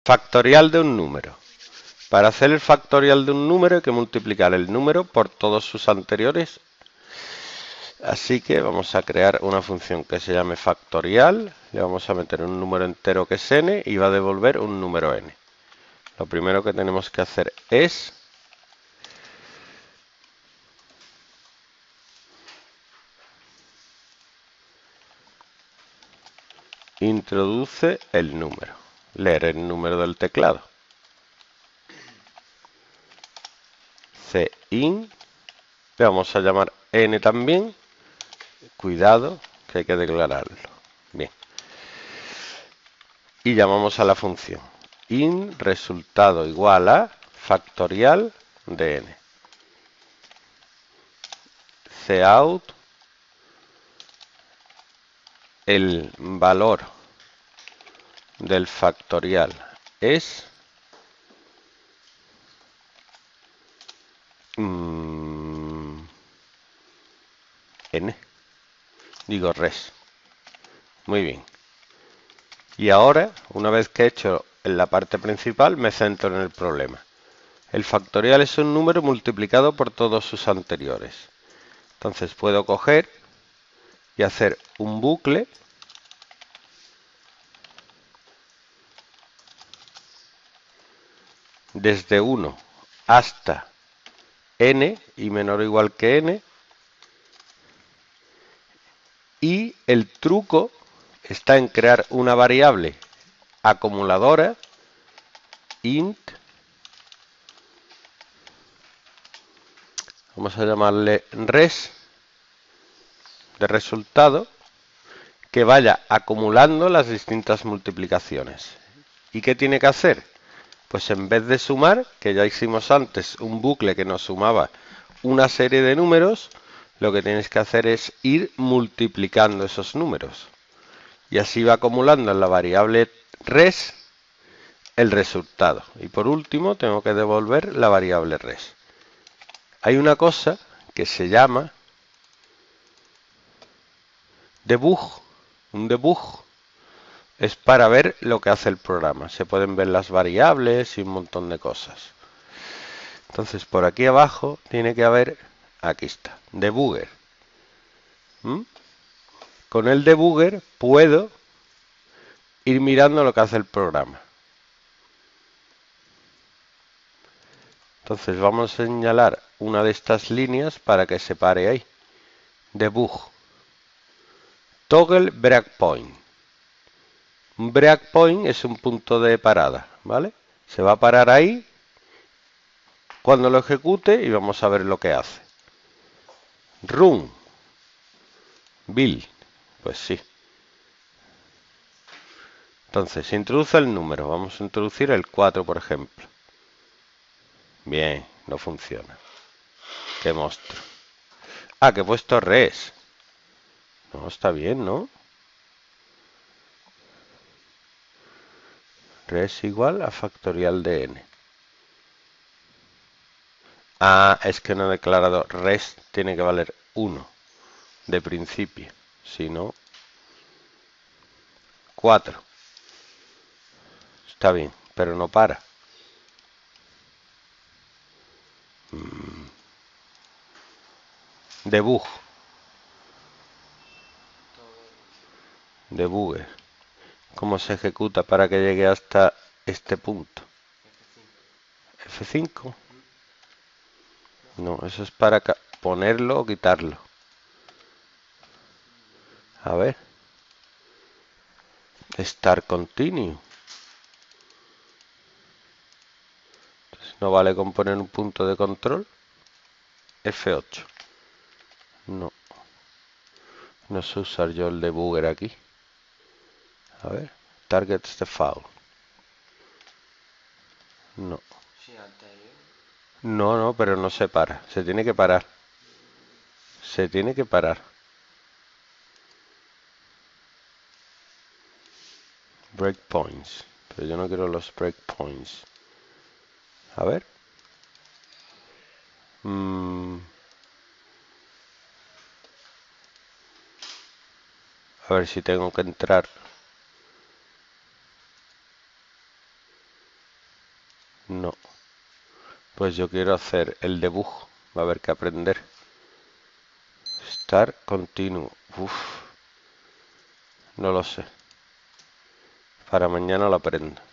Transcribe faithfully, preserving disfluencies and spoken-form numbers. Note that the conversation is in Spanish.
Factorial de un número. Para hacer el factorial de un número hay que multiplicar el número por todos sus anteriores. Así que vamos a crear una función que se llame factorial. Le vamos a meter un número entero que es n y va a devolver un número n. Lo primero que tenemos que hacer es introduce el número. Leer el número del teclado. Cin. Le vamos a llamar n también. Cuidado, que hay que declararlo. Bien. Y llamamos a la función int resultado igual a factorial de n. Cout el valor del factorial es mmm, n. Digo res. Muy bien. Y ahora, una vez que he hecho en la parte principal, me centro en el problema. El factorial es un número multiplicado por todos sus anteriores. Entonces puedo coger y hacer un bucle desde uno hasta n y menor o igual que n. Y el truco está en crear una variable acumuladora int, vamos a llamarle res, de resultado, que vaya acumulando las distintas multiplicaciones. ¿Y qué tiene que hacer? Pues en vez de sumar, que ya hicimos antes un bucle que nos sumaba una serie de números, lo que tienes que hacer es ir multiplicando esos números. Y así va acumulando en la variable res el resultado. Y por último tengo que devolver la variable res. Hay una cosa que se llama debug. Un debug es para ver lo que hace el programa. Se pueden ver las variables y un montón de cosas. Entonces por aquí abajo tiene que haber, aquí está, debugger. ¿Mm? Con el debugger puedo ir mirando lo que hace el programa. Entonces vamos a señalar una de estas líneas para que se pare ahí. Debug. Toggle breakpoint. Un breakpoint es un punto de parada, ¿vale? Se va a parar ahí cuando lo ejecute y vamos a ver lo que hace. Run. Build. Pues sí. Entonces, introduce el número. Vamos a introducir el cuatro, por ejemplo. Bien, no funciona. Qué monstruo. Ah, que he puesto res. No, está bien, ¿no? Res igual a factorial de n. Ah, es que no he declarado res. Tiene que valer uno de principio. Si no, cuatro. Está bien, pero no para. Mm. Debug. Debugger. ¿Cómo se ejecuta para que llegue hasta este punto? F cinco. No, eso es para ponerlo o quitarlo. A ver. Start continue. Entonces, no vale con poner un punto de control. F ocho. No. No sé usar yo el debugger aquí. A ver. Targets default. No. No, no, pero no se para. Se tiene que parar. Se tiene que parar. Breakpoints. Pero yo no quiero los breakpoints. A ver. Mm. A ver si tengo que entrar. No. Pues yo quiero hacer el debug. Va a haber que aprender. Start continuo. Uf. No lo sé. Para mañana lo aprendo.